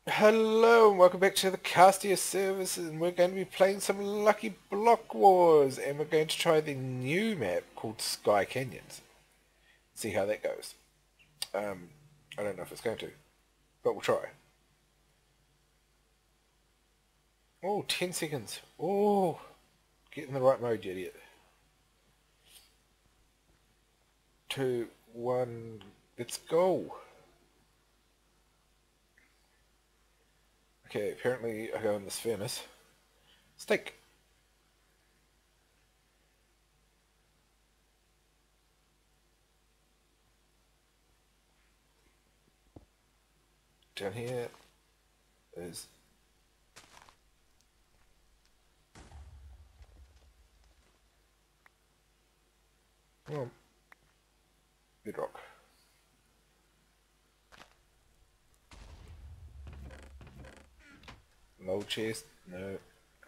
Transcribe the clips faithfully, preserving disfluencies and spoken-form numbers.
Hello and welcome back to the Castia service, and we're going to be playing some Lucky Block Wars, and we're going to try the new map called Sky Canyons. See how that goes. Um, I don't know if it's going to, but we'll try. Oh, ten seconds. Oh, get in the right mode, you idiot. Two, one, let's go. Okay, apparently I go in this furnace. Steak. Down here is... Oh, bedrock. No chest, no.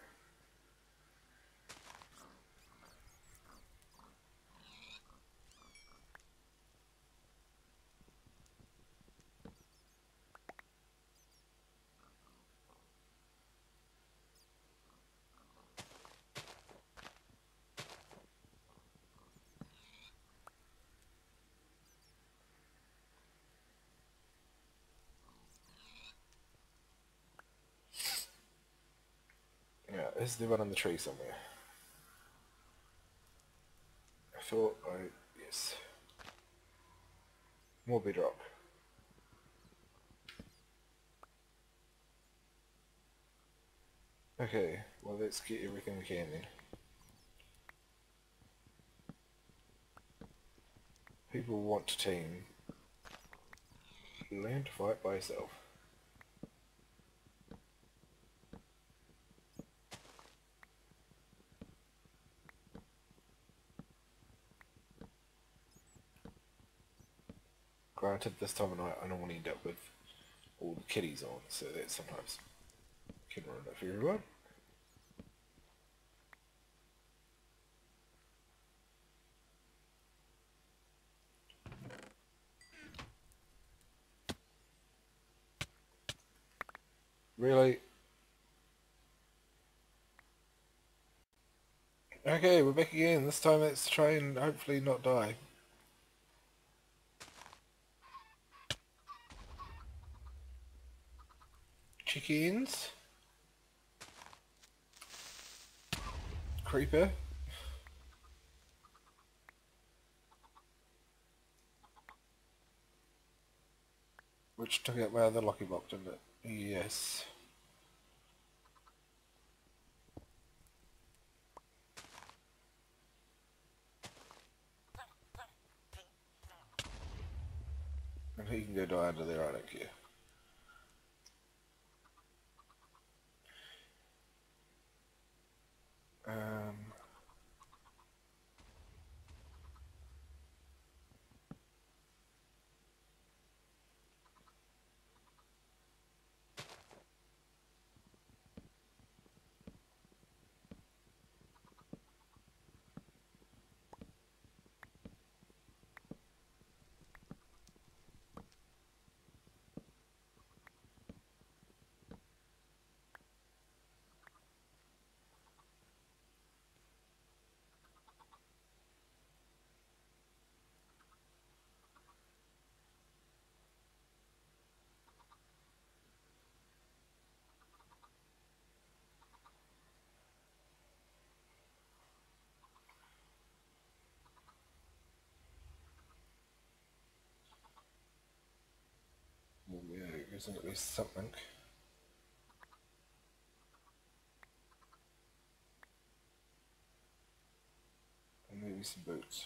Yeah, is there one on the tree somewhere? I thought I... yes. More bedrock. Okay, well let's get everything we can then. People want to team. Learn to fight by yourself. Granted, this time of night I don't want to end up with all the kiddies on, so that sometimes can ruin it for everyone. Really? Okay, we're back again. This time let's try and hopefully not die. Chickens. Creeper. Which took out my other lucky block, didn't it? Yes. And he can go die under there, I don't care. Um... Well, yeah, using at least something. And maybe some boots.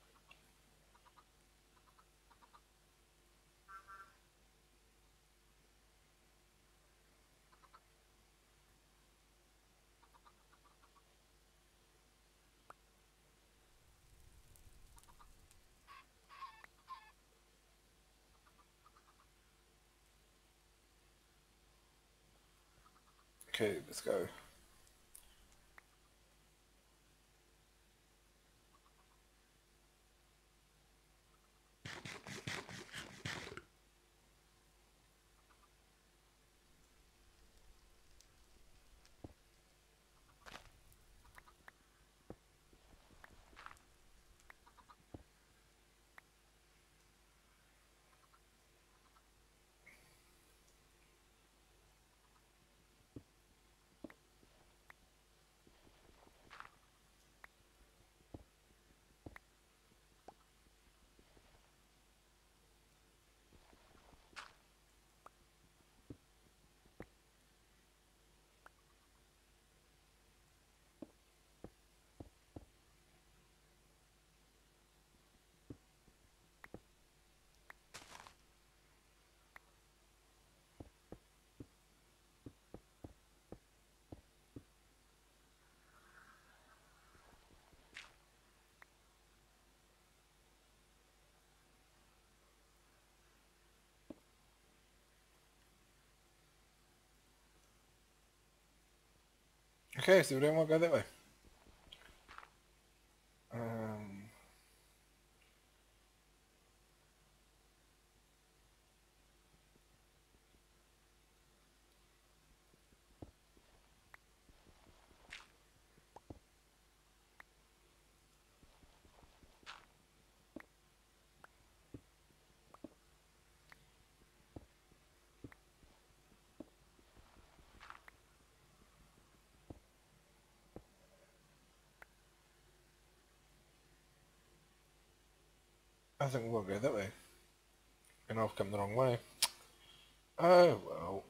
Okay, let's go. Okay, so we don't want to go that way. Um, I think we'll go that way. And I've come the wrong way. Oh, well.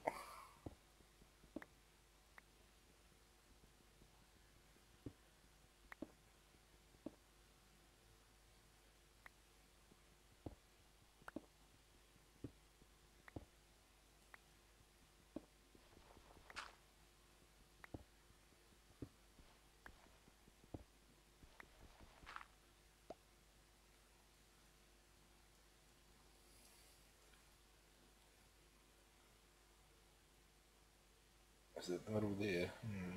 Is it the middle there? Hmm.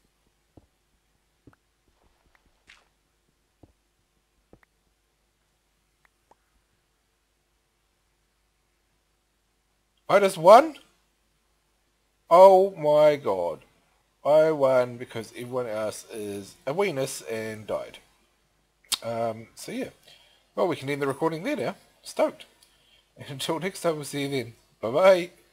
I just won? Oh my god. I won because everyone else is a weenus and died. Um, so yeah. Well, we can end the recording there now. Stoked. And until next time, we'll see you then. Bye bye.